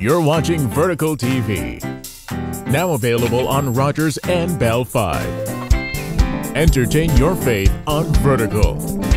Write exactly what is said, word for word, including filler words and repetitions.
You're watching Vertical T V. Now available on Rogers and Bell five. Entertain your faith on Vertical.